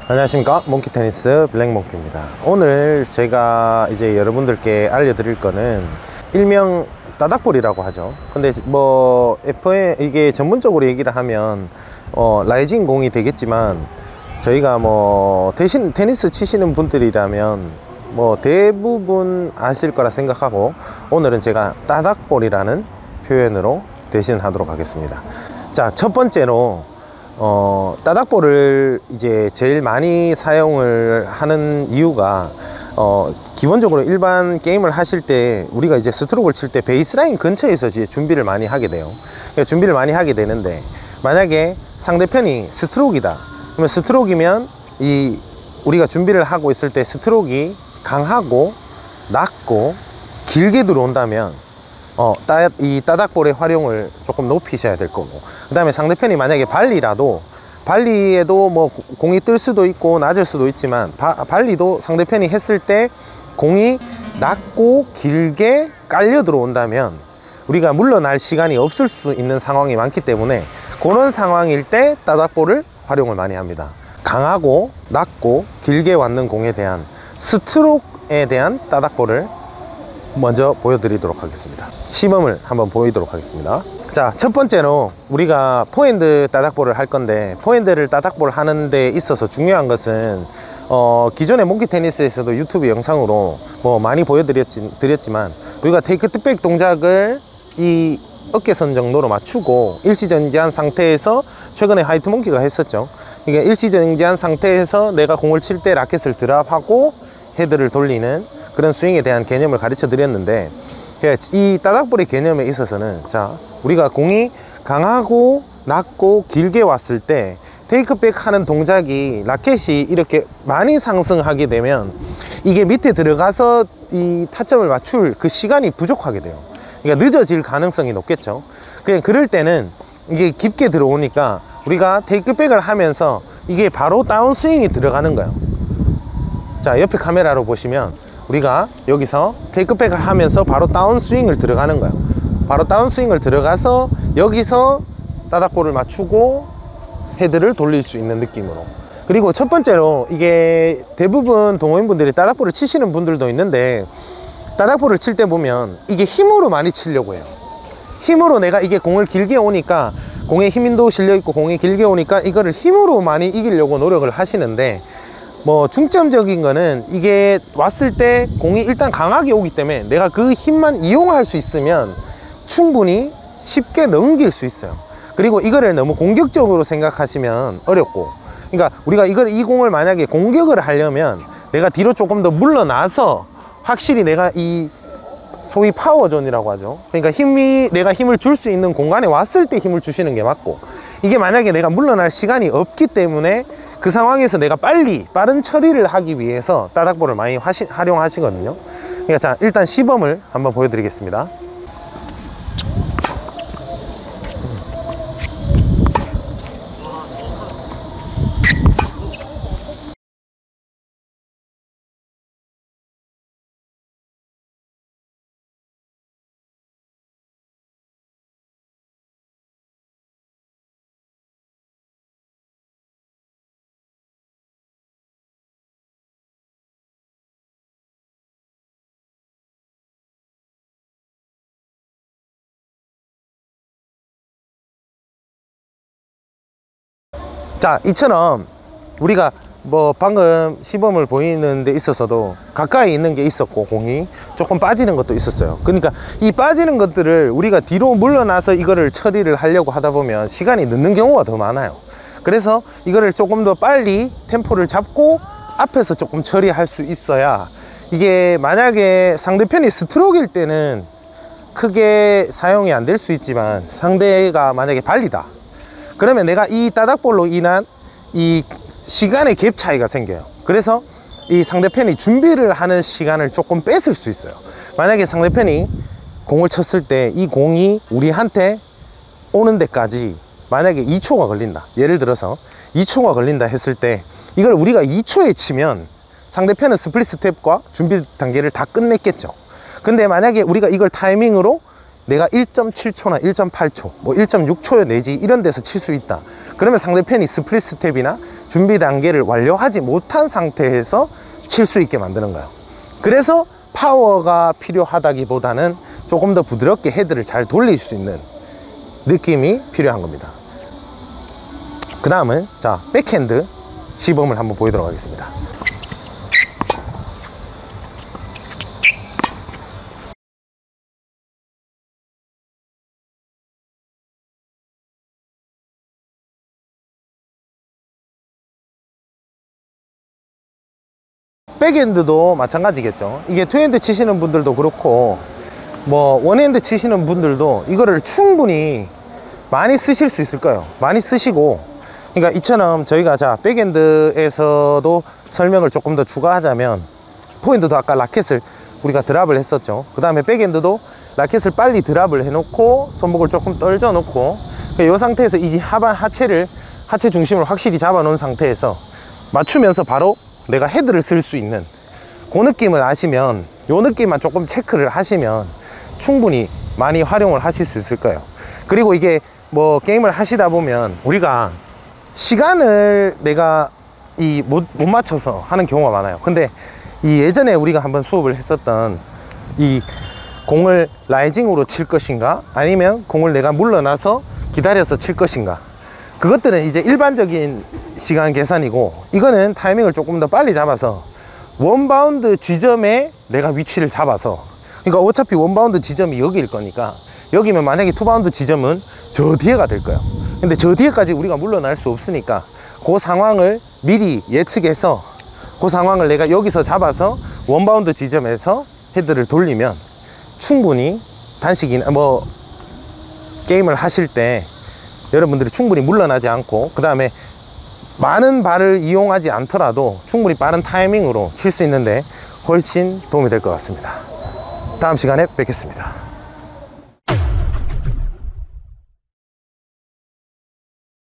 안녕하십니까, 몽키테니스 블랙몽키입니다. 오늘 제가 이제 여러분들께 알려드릴 거는 일명 따닥볼이라고 하죠. 근데 뭐 FM 이게 전문적으로 얘기를 하면 라이징 공이 되겠지만, 저희가 뭐 대신 테니스 치시는 분들이라면 뭐 대부분 아실 거라 생각하고, 오늘은 제가 따닥볼이라는 표현으로 대신하도록 하겠습니다. 자, 첫 번째로 따닥볼을 이제 제일 많이 사용을 하는 이유가, 기본적으로 일반 게임을 하실 때 우리가 이제 스트로크를 칠 때 베이스라인 근처에서 이제 준비를 많이 하게 돼요. 그러니까 준비를 많이 하게 되는데, 만약에 상대편이 스트로크이다, 그러면 스트로크이면 우리가 준비를 하고 있을 때 스트로크가 강하고 낮고 길게 들어온다면 이 따닥볼의 활용을 조금 높이셔야 될 거고, 그 다음에 상대편이 만약에 발리에도 뭐 공이 뜰 수도 있고 낮을 수도 있지만, 발리도 상대편이 했을 때 공이 낮고 길게 깔려 들어온다면 우리가 물러날 시간이 없을 수 있는 상황이 많기 때문에, 그런 상황일 때 따닥볼을 활용을 많이 합니다. 강하고 낮고 길게 왔는 공에 대한 스트로크에 대한 따닥볼을 먼저 보여드리도록 하겠습니다. 시범을 한번 보이도록 하겠습니다. 자, 첫 번째로 우리가 포핸드 따닥볼을 할 건데, 포핸드를 따닥볼 하는 데 있어서 중요한 것은, 기존의 몽키 테니스에서도 유튜브 영상으로 뭐 많이 보여드렸지만, 우리가 테이크백 동작을 이 어깨선 정도로 맞추고 일시정지한 상태에서, 최근에 화이트 몽키가 했었죠. 그러니까 일시정지한 상태에서 내가 공을 칠 때 라켓을 드랍하고 헤드를 돌리는 그런 스윙에 대한 개념을 가르쳐 드렸는데, 이 따닥볼의 개념에 있어서는, 자, 우리가 공이 강하고 낮고 길게 왔을 때 테이크백 하는 동작이 라켓이 이렇게 많이 상승하게 되면 이게 밑에 들어가서 이 타점을 맞출 그 시간이 부족하게 돼요. 그러니까 늦어질 가능성이 높겠죠. 그냥 그럴 때는 이게 깊게 들어오니까 우리가 테이크백을 하면서 이게 바로 다운스윙이 들어가는 거예요. 자, 옆에 카메라로 보시면 우리가 여기서 테이크백을 하면서 바로 다운스윙을 들어가는 거예요. 바로 다운스윙을 들어가서 여기서 따닥볼을 맞추고 헤드를 돌릴 수 있는 느낌으로. 그리고 첫 번째로, 이게 대부분 동호인분들이 따닥볼을 치시는 분들도 있는데, 따닥볼을 칠 때 보면 이게 힘으로 많이 치려고 해요. 힘으로 내가 이게 공을 길게 오니까, 공에 힘도 실려있고 공이 길게 오니까 이거를 힘으로 많이 이기려고 노력을 하시는데, 뭐 중점적인 거는 이게 왔을 때 공이 일단 강하게 오기 때문에 내가 그 힘만 이용할 수 있으면 충분히 쉽게 넘길 수 있어요. 그리고 이거를 너무 공격적으로 생각하시면 어렵고, 그러니까 우리가 이 공을 만약에 공격을 하려면 내가 뒤로 조금 더 물러나서 확실히 내가 이 소위 파워존이라고 하죠. 그러니까 내가 힘을 줄 수 있는 공간에 왔을 때 힘을 주시는 게 맞고, 이게 만약에 내가 물러날 시간이 없기 때문에 그 상황에서 내가 빠른 처리를 하기 위해서 따닥볼을 많이 활용하시거든요. 그러니까 자, 일단 시범을 한번 보여드리겠습니다. 자, 이처럼 우리가 뭐 방금 시범을 보이는 데 있어서도 가까이 있는 게 있었고, 공이 조금 빠지는 것도 있었어요. 그러니까 이 빠지는 것들을 우리가 뒤로 물러나서 이거를 처리를 하려고 하다 보면 시간이 늦는 경우가 더 많아요. 그래서 이거를 조금 더 빨리 템포를 잡고 앞에서 조금 처리할 수 있어야, 이게 만약에 상대편이 스트로크일 때는 크게 사용이 안 될 수 있지만, 상대가 만약에 발리다, 그러면 내가 이 따닥볼로 인한 이 시간의 갭 차이가 생겨요. 그래서 이 상대편이 준비를 하는 시간을 조금 뺏을 수 있어요. 만약에 상대편이 공을 쳤을 때 이 공이 우리한테 오는 데까지 만약에 2초가 걸린다, 예를 들어서 2초가 걸린다 했을 때, 이걸 우리가 2초에 치면 상대편은 스플릿 스텝과 준비 단계를 다 끝냈겠죠. 근데 만약에 우리가 이걸 타이밍으로 내가 1.7초나 1.8초 뭐 1.6초 내지 이런 데서 칠 수 있다, 그러면 상대편이 스플릿 스텝이나 준비 단계를 완료하지 못한 상태에서 칠 수 있게 만드는 거예요. 그래서 파워가 필요하다기보다는 조금 더 부드럽게 헤드를 잘 돌릴 수 있는 느낌이 필요한 겁니다. 그 다음은 자, 백핸드 시범을 한번 보이도록 하겠습니다. 백핸드도 마찬가지겠죠. 이게 투핸드 치시는 분들도 그렇고 뭐 원핸드 치시는 분들도 이거를 충분히 많이 쓰실 수 있을 거예요. 많이 쓰시고, 그러니까 이처럼 저희가 자 백핸드에서도 설명을 조금 더 추가하자면, 포핸드도 아까 라켓을 우리가 드랍을 했었죠. 그 다음에 백핸드도 라켓을 빨리 드랍을 해놓고 손목을 조금 떨져 놓고, 그러니까 이 상태에서 이 하체 중심을 확실히 잡아 놓은 상태에서 맞추면서 바로 내가 헤드를 쓸 수 있는 그 느낌을 아시면, 요 느낌만 조금 체크를 하시면 충분히 많이 활용을 하실 수 있을 거예요. 그리고 이게 뭐 게임을 하시다 보면 우리가 시간을 내가 못 맞춰서 하는 경우가 많아요. 근데 이 예전에 우리가 한번 수업을 했었던 이 공을 라이징으로 칠 것인가 아니면 공을 내가 물러나서 기다려서 칠 것인가, 그것들은 이제 일반적인 시간 계산이고, 이거는 타이밍을 조금 더 빨리 잡아서 원바운드 지점에 내가 위치를 잡아서, 그러니까 어차피 원바운드 지점이 여기일 거니까, 여기면 만약에 투바운드 지점은 저 뒤에가 될 거예요. 근데 저 뒤에까지 우리가 물러날 수 없으니까 그 상황을 미리 예측해서 그 상황을 내가 여기서 잡아서 원바운드 지점에서 헤드를 돌리면 충분히 단식이나 뭐 게임을 하실 때 여러분들이 충분히 물러나지 않고, 그 다음에 많은 발을 이용하지 않더라도 충분히 빠른 타이밍으로 칠 수 있는데 훨씬 도움이 될 것 같습니다. 다음 시간에 뵙겠습니다.